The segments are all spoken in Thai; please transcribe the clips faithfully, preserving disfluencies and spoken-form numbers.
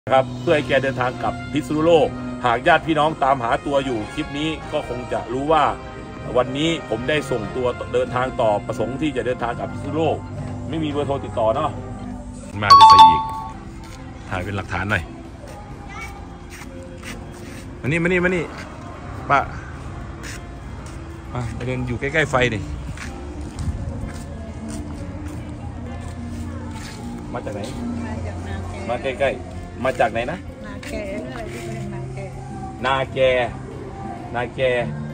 ครับเพื่อให้แกเดินทางกลับพิษณุโลกหากญาติพี่น้องตามหาตัวอยู่คลิปนี้ก็คงจะรู้ว่าวันนี้ผมได้ส่งตัวเดินทางต่อประสงค์ที่จะเดินทางกลับพิษณุโลกไม่มีเบอร์โทรติดต่อเนาะมาจะใส่อีกถ่ายเป็นหลักฐานหน่อยมานี่มานี่มานี่ป้ามาเดินอยู่ใกล้ๆไฟนี่มาจากไหนมาใกล้ๆมาจากไหนนะนาแกอะไรที่เป็นนาแกนาแกนาแก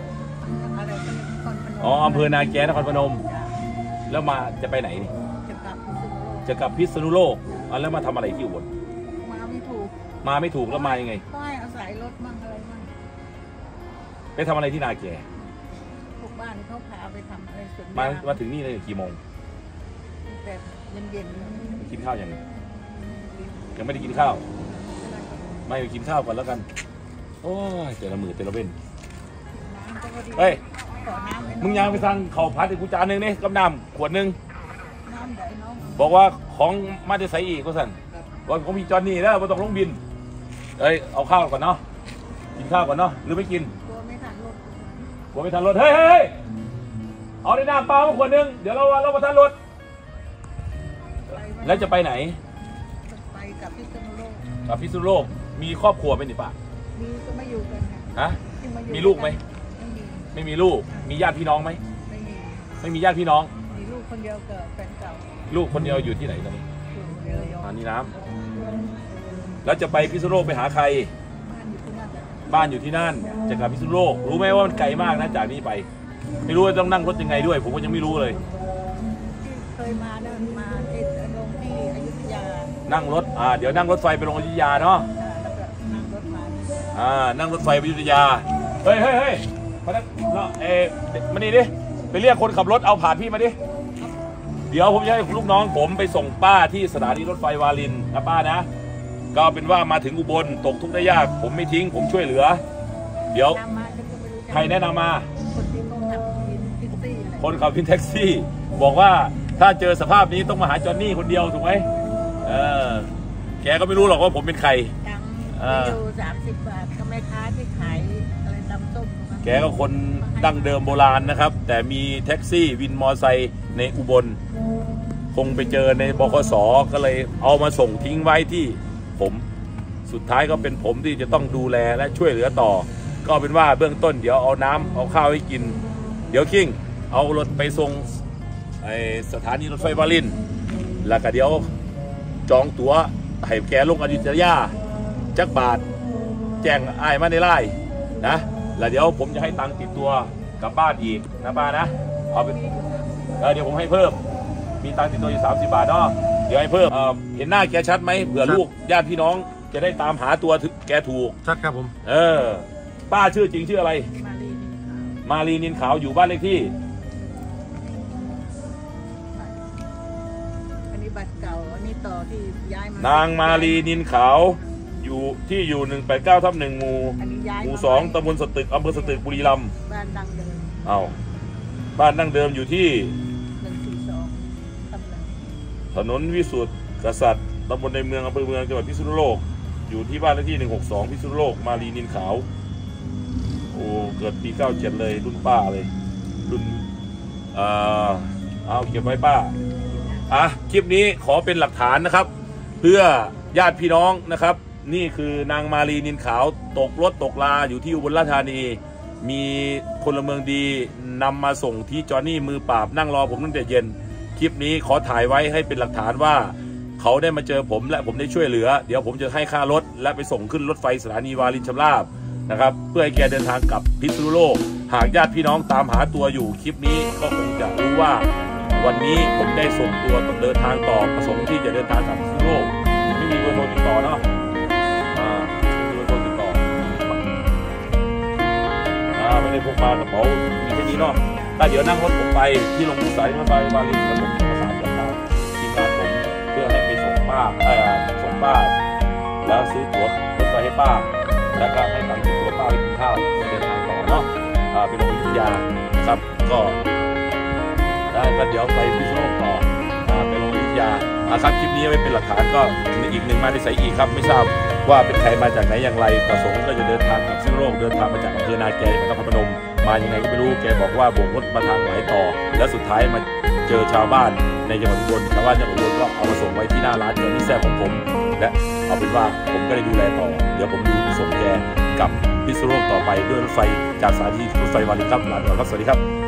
อ๋ออำเภอนาแกนครพนมแล้วมาจะไปไหนนี่จะกลับพิษณุโลกแล้วมาทำอะไรที่อุบลมาไม่ถูกมาไม่ถูกแล้วมายังไงก็ให้อาศัยรถมั่งอะไรมั่งไปทำอะไรที่นาแกพวกบ้านเขาพาไปทำอะไรส่วนมามาถึงนี่เลยกี่โมงแต่เย็นๆกินข้าวยังยังไม่ได้กินข้าวไม่ไปกินข้าวก่อนแล้วกันโอ้ยแต่ละมือแต่ละเว้นเฮ้ยมึงยังไปสั่งข้าวผัดอีกกูจานหนึ่งนี่กับน้ำขวดหนึ่งบอกว่าของมาจะใส่อีกก็สั่นว่าของพี่จอนนี่แล้วมาต้องลงบินเอ้ยเอาข้าวก่อนเนาะกินข้าวก่อนเนาะหรือไม่กินกลัวไม่ทันรถกลัวไม่ทันรถเฮ้ยเฮ้ยเอาในน้ำเปล่ามาขวดหนึ่งเดี๋ยวเราเรามาทันรถแล้วจะไปไหนไปกับพิษณุโลกกับพิษณุโลกมีครอบครัวไหมนี่ป้ามีก็ไม่อยู่กันฮะมีลูกไหมไม่มีไม่มีลูกมีญาติพี่น้องไหมไม่มีไม่มีญาติพี่น้องมีลูกคนเดียวกับแฟนเก่าลูกคนเดียวอยู่ที่ไหนตอนนี้อ่านี่น้ำแล้วจะไปพิษณุโลกไปหาใครบ้านอยู่ที่นั่นจะกลับพิษณุโลกรู้ไหมว่ามันไกลมากนะจากนี้ไปไม่รู้ว่าต้องนั่งรถยังไงด้วยผมก็ยังไม่รู้เลยเคยมาเดินมาที่ลงที่อยุธยานั่งรถอ่าเดี๋ยวนั่งรถไฟไปลงอยุธยาเนาะนั่งรถมาอ่านั่งรถไฟไปอยุธยาเฮ้ยเฮ้ยเฮ้ยมาดิเนาะเอ๊ะมานี่ดิไปเรียกคนขับรถเอาผ่านพี่มาดิเดี๋ยวผมจะให้ลูกน้องผมไปส่งป้าที่สถานีรถไฟวารินนะป้านะก็เป็นว่ามาถึงอุบลตกทุกข์ได้ยากผมไม่ทิ้งผมช่วยเหลือเดี๋ยวใครแนะนำมาคนขับวินแท็กซี่บอกว่าถ้าเจอสภาพนี้ต้องมาหาจอนนี่คนเดียวถูกไหมเออแกก็ไม่รู้หรอกว่าผมเป็นใครอยู่สามสิบบาทก็แม่ค้าที่ขายอะไรตำส้มแกก็คนดั้งเดิมโบราณนะครับแต่มีแท็กซี่วินมอไซค์ในอุบลคงไปเจอในบขส.ก็เลยเอามาส่งทิ้งไว้ที่ผมสุดท้ายก็เป็นผมที่จะต้องดูแลและช่วยเหลือต่อก็เป็นว่าเบื้องต้นเดี๋ยวเอาน้ำเอาข้าวให้กินเดี๋ยวคิงเอารถไปส่งสถานีรถไฟวารินแล้วก็เดี๋ยวจองตั๋วให้แกลงอยุธยาจักบาทแจ้งไอ้มาในไลน์นะแล้วเดี๋ยวผมจะให้ตังค์ติดตัวกลับบ้านอีกนะป้านะเอาไปเดี๋ยวผมให้เพิ่มมีตังค์ติดตัวอยู่สามสิบบาทเนาะเดี๋ยวให้เพิ่มเห็นหน้าแกชัดไหมเผื่อลูกญาติพี่น้องจะได้ตามหาตัวแกถูกชัดครับผมเออป้าชื่อจริงชื่ออะไรมาลีนินขาวอยู่บ้านเลขที่เก่าอันนี้ต่อที่ย้ายมานางมาลีนินขาวอยู่ที่อยู่หนึ่งแปดเก้าทับหนึ่งหมู่หมู่สองตำบลสตึกอำเภอสตึกบุรีรัมย์บ้านดังเดิมเอาบ้านดังเดิมอยู่ที่หนึ่งสี่สองถนนวิสุทธิกษัตริย์ตำบลในเมืองอำเภอเมืองจังหวัดพิษณุโลกอยู่ที่บ้านเลขที่หนึ่งหกสองพิษณุโลกมาลีนินขาวโอ้เกิดปีเก้าเจ็ดเลยรุ่นป้าเลยรุ่นเอ่อเอาเก็บไว้ป้าอ่ะคลิปนี้ขอเป็นหลักฐานนะครับเพื่อญาติพี่น้องนะครับนี่คือนางมาลีนินขาวตกรถตกลาอยู่ที่อุบลราชธานีมีพลเมืองดีนำมาส่งที่จอนนี่มือปราบนั่งรอผมตั้งแต่เย็นคลิปนี้ขอถ่ายไว้ให้เป็นหลักฐานว่าเขาได้มาเจอผมและผมได้ช่วยเหลือเดี๋ยวผมจะให้ค่ารถและไปส่งขึ้นรถไฟสถานีวารินชำราบนะครับเพื่อให้แกเดินทางกลับพิษณุโลกหากญาติพี่น้องตามหาตัวอยู่คลิปนี้ก็คงจะรู้ว่าวันนี้ผมได้ส่งตัวเดินทางต่อประสงค์ที่จะเดินทางกลับพิษณุโลกไม่มีเบอร์โทรติดต่อเนาะอ่าไม่มีเบอร์โทรติดต่ออ่าไม่ได้พกมากระเป๋ามีแค่นี้เนาะถ้าเดี๋ยวนั่งรถผมไปที่ลงสายรถไฟวารินแล้วผมประสานกับทางทีมงานผมเพื่อให้ไปส่งป้าเอ่อส่งป้าแล้วซื้อตั๋วรถไฟให้ป้าแล้วก็ให้ตังค์ตัวป้าไปกินข้าวไปเดินทางต่อเนาะอ่าไปลงอยุธยาครับก็ได้ก็เดี๋ยวไปพิษณุโลกต่อไปลงอยุธยาครับคลิปนี้ไว้เป็นหลักฐานก็อีกหนึ่งมาได้ใส่อีกครับไม่ทราบว่าเป็นใครมาจากไหนอย่างไรประสงค์ก็จะเดินทางกลับพิษณุโลกเดินทางมาจากอำเภอนาแกจังหวัดนครพนมมายังไงก็ไม่รู้แกบอกว่าโบกรถมาทางไหนต่อแล้วสุดท้ายมาเจอชาวบ้านในจังหวัดอุบลชาวบ้านจังหวัดอุบลก็เอามาส่งไว้ที่หน้าร้านแกนี่แซ่บของผมและเอาเป็นว่าผมก็ได้ดูแลต่อเดี๋ยวผมดูส่งแกกับพิษณุโลกต่อไปด้วยรถไฟจากสถานีรถไฟวารินครับลาไปก่อนครับสวัสดีครับ